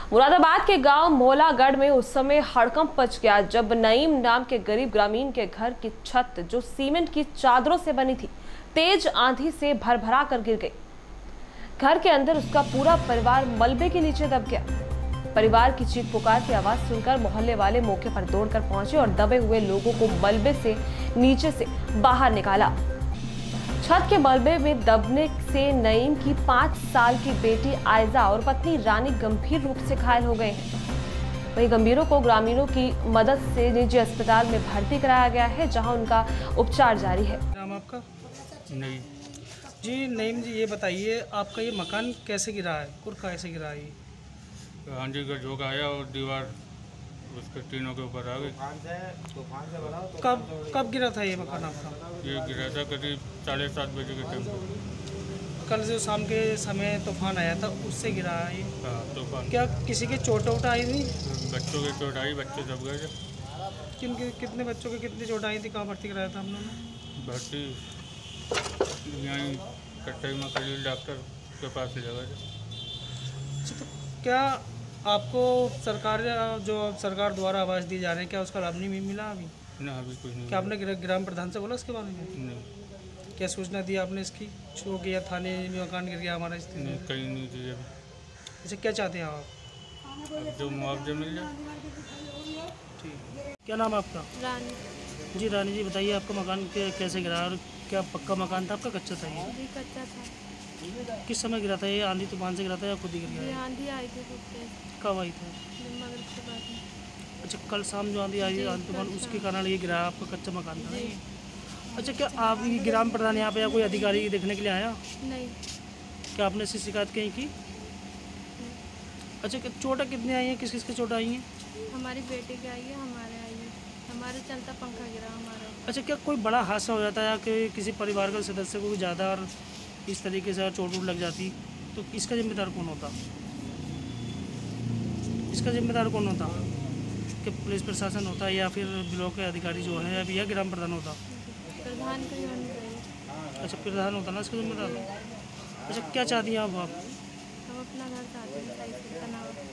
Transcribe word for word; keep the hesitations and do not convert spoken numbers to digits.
मुरादाबाद के गांव मोलागढ़ में उस समय हड़कंप मच गया जब नईम नाम के गरीब ग्रामीण के घर की छत जो सीमेंट की चादरों से बनी थी तेज आंधी से भरभरा कर गिर गई। घर के अंदर उसका पूरा परिवार मलबे के नीचे दब गया। परिवार की चीख पुकार की आवाज सुनकर मोहल्ले वाले मौके पर दौड़कर पहुंचे और दबे हुए लोगों को मलबे से नीचे से बाहर निकाला। छत के मलबे में दबने से नईम की पांच साल की बेटी आयजा और पत्नी रानी गंभीर रूप से घायल हो गए हैं। वहीं गंभीरों को ग्रामीणों की मदद से निजी अस्पताल में भर्ती कराया गया है, जहां उनका उपचार जारी है। नाम आपका? नहीं जी नईम जी, ये बताइए आपका ये मकान कैसे गिरा है और कैसे गिरा है? आंधी का झोंका आया और दीवार उसके तीनों के ऊपर आ गई। कब कब गिरा था ये मकान आपका? ये गिरा था करीब साढ़े सात बजे के टाइम। कल जो शाम के समय तूफान आया था उससे गिरा है ये? हाँ तूफान। क्या किसी की चोट वोट आई थी? बच्चों की चोट आई, बच्चे दब गए थे। किन कि, कितने बच्चों की कितनी चोट आई थी? कहाँ भर्ती कराया था हम लोगों ने? भर्ती यहीं कट्टे में खलील डॉक्टर के पास ले गए थे। अच्छा, तो क्या आपको सरकार जो सरकार द्वारा आवास दिए जा रहे हैं क्या उसका लाभ नहीं मिला अभी? ना अभी कुछ नहीं। क्या आपने ग्राम प्रधान से बोला उसके बारे में? नहीं। क्या सूचना दी आपने इसकी शो किया थाने में मकान गिर गया हमारा स्थिति? नहीं, कहीं नहीं दी अभी। अच्छा, क्या चाहते हैं आप? अब जो मुआवजा मिल जाए। ठीक। क्या नाम है आपका? रानी। जी रानी जी, बताइए आपका मकान कैसे गिरा और क्या पक्का मकान था आपका, कच्चा था ये? जी कच्चा था। किस समय गिरा था ये? आंधी तूफान से गिरा था या खुद ही गिर ये गया? आंधी आई थी खूब तेज, कब आई था? मगरिब के बाद में। अच्छा, कल शाम जो आंधी आई जी, आंधी तूफान कल उसके शाम। कारण ये गिरा, आपका कच्चा मकान था जी। ये? अच्छा, क्या आप ये ग्राम प्रधान यहाँ पे या कोई अधिकारी देखने के लिए आया? नहीं। क्या आपने इससे शिकायत कहीं की? अच्छा, चोटें कितनी आई हैं, किस किस की चोट आई हैं? हमारी बेटी की आई है, हमारे आई है, हमारे चलता पंखा गिरा हमारा। अच्छा, क्या कोई बड़ा हादसा हो जाता है या कि किसी परिवार के सदस्य को भी ज़्यादा और इस तरीके से चोट वोट लग जाती तो इसका जिम्मेदार कौन होता? इसका जिम्मेदार कौन होता? कि पुलिस प्रशासन होता है या फिर ब्लॉक के अधिकारी जो है या ग्राम प्रधान होता? प्रधान का ही होना चाहिए। अच्छा, प्रधान होता ना इसका जिम्मेदार। अच्छा, क्या चाहती हैं आप आप हम अपना घर चाहते हैं, सही से बना हो।